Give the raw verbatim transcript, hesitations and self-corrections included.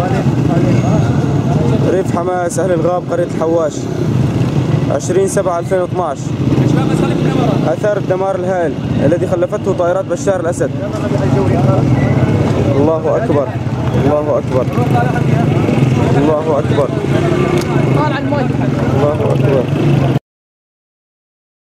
ريف حماس أهل الغاب قرية الحواش عشرين سبعة ألفين واثناشر. أثار الدمار الهائل الذي خلفته طائرات بشار الأسد. الله أكبر الله أكبر الله أكبر الله أكبر.